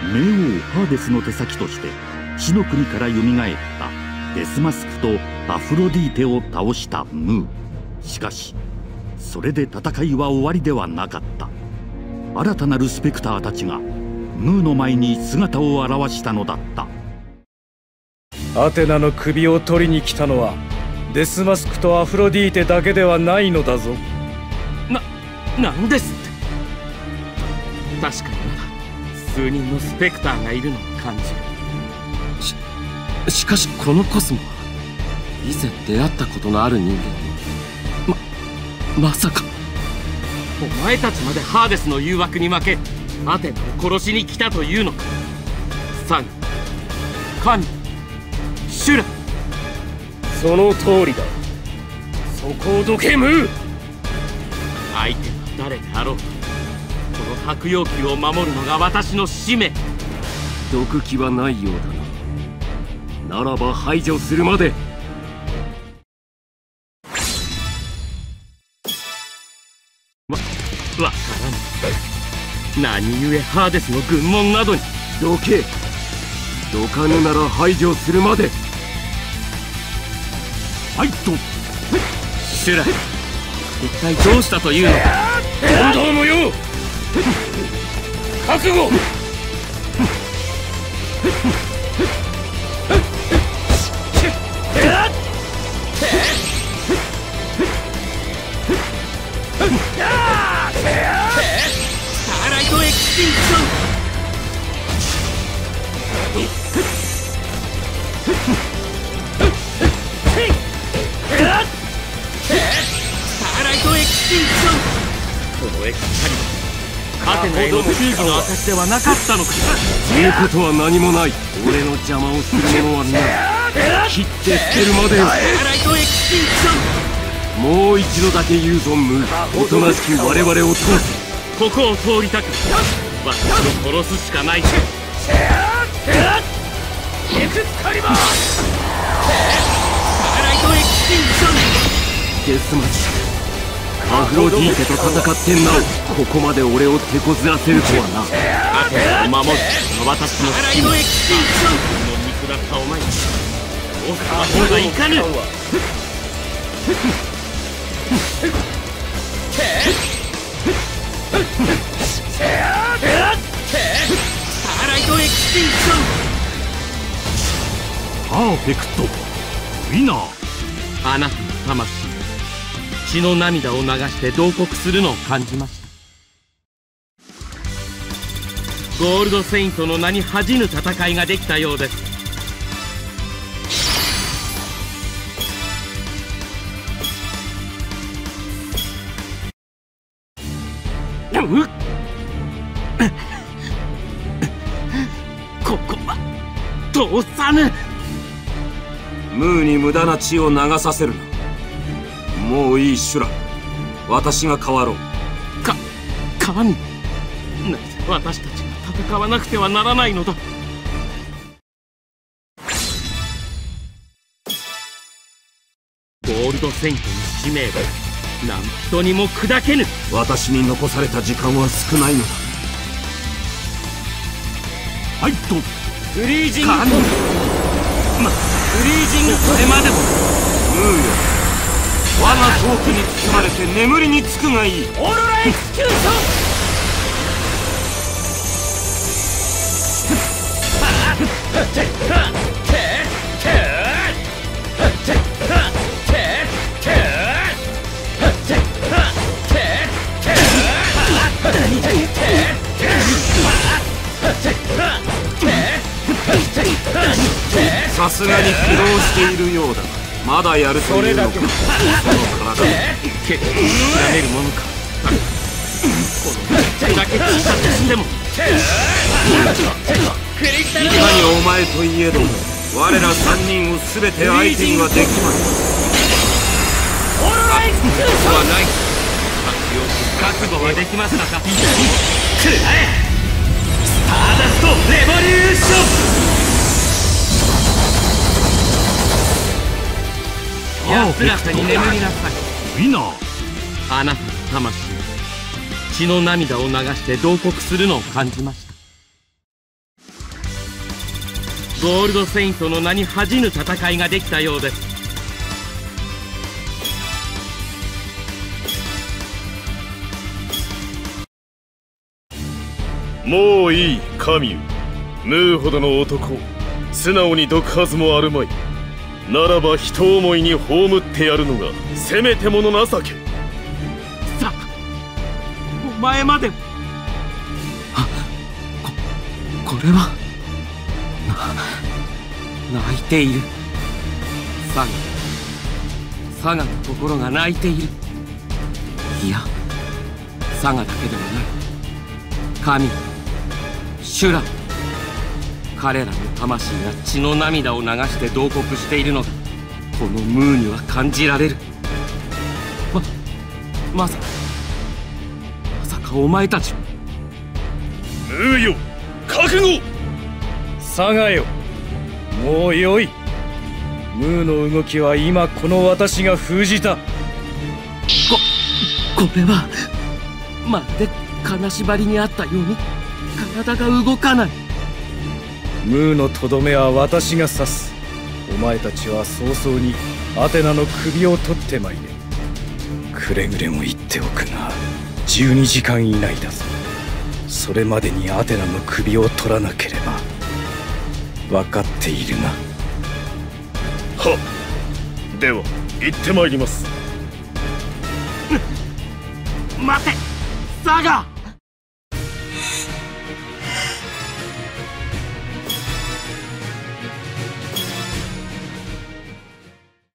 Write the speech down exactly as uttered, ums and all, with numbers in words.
冥王ハーデスの手先として死の国から蘇ったデスマスクとアフロディーテを倒したムー。しかしそれで戦いは終わりではなかった。新たなるスペクターたちがムーの前に姿を現したのだった。 アテナの首を取りに来たのはデスマスクとアフロディーテだけではないのだぞ。 な、なんですって。確かにまだ数人のスペクターがいるのを感じる。し、しかしこのコスモは以前出会ったことのある人間。ま、まさかお前たちまでハーデスの誘惑に負けアテナを殺しに来たというのか。サグ、カミ、シュラ。 その通りだ。そこをどけ、ムー。 相手は誰であろうとこの白妖宮を守るのが私の使命。 どく気はないようだな。ならば排除するまで。 わ、わからぬ。何故ハーデスの軍門などに。 どけ。どかぬなら排除するまで。 はいと。 シュラ、一体どうしたというのか。 本当のよう覚悟。 スターライトエクスティンクション。スターライトエクスティンクション。このエクスカリバーアテナへの忠義の証ではなかったのか。 言うことは何もない。俺の邪魔をする者はない。切って捨てるまで。 スターライトエクスティンクション。 もう一度だけ言うぞ、ムー。おとなしく我々を通す。 ここを通りたく私を殺すしかない。エクスカリバー。スターライトエクスティンクション。 デスマチアフロディーテと戦ってなおここまで俺を手こずらせるとはな。 アテナを守る私の使命。この肉だったお前におさまそうはいかぬ。スターライトエクスティンクション。 パーフェクトウィナー。 あなたの魂血の涙を流して慟哭するのを感じました。ゴールドセイントの名に恥じぬ戦いができたようです。ここは通さぬ。 ムーに無駄な血を流させるな。もういい、シュラ。私が変わろう。 か、神。なぜ私たちが戦わなくてはならないのだ。ゴールドセイントの使命は何人にも砕けぬ。 私に残された時間は少ないのだ。 はいと。 フリージング。 神。ま、フリージング。これまでもムーよ、我がトークに包まれて眠りにつくがいい。 オーロラエクスキューション。 さすがに苦労しているようだ。まだやるというのか。その体結構諦めるものか。この一だけ小さくしてもいかにお前といえども我ら三人を全て相手にはできまい。 僕はない。覚悟はできましたか。くらえスターダストレボリューション。安らかに眠りなさい。 ウィナー。 あなたの魂血の涙を流して慟哭するのを感じました。 ゴールドセイントの名に恥じぬ戦いができたようです。 もういいカミュムーほどの男素直にどくはずもあるまい。ならば人思いに葬ってやるのがせめてもの情け。 さあお前まで。あここれはな泣いている。サガサガの心が泣いている。いやサガだけではない。神シュラ、彼らの魂が血の涙を流して慟哭しているのがこのムーには感じられる。ままさかまさかお前たち。 ムーよ覚悟。 サガよもうよい。ムーの動きは今この私が封じた。ここれはまるで金縛りにあったように体が動かない。 ムーのとどめは私が刺す。お前たちは早々にアテナの首を取ってまいれ。くれぐれも言っておくがじゅうにじかん以内だぞ。それまでにアテナの首を取らなければ。分かっているな。 はっ、では行ってまいります。 待てサガ。